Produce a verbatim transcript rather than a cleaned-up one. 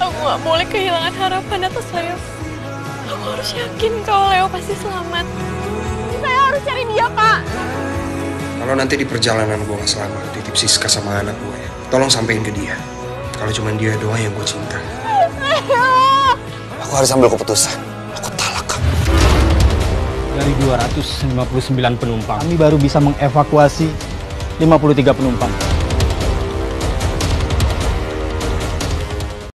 Aku gak boleh kehilangan harapan atas Leo. Aku harus yakin kalau Leo pasti selamat. Saya harus cari dia, Pak. Kalau nanti di perjalanan gue gak selamat, titip Siska sama anak gue, tolong sampein ke dia. Kalau cuma dia doang yang gue cinta. Leo! Aku harus ambil keputusan. Aku talak kamu. Dari dua ratus lima puluh sembilan penumpang, kami baru bisa mengevakuasi lima puluh tiga penumpang.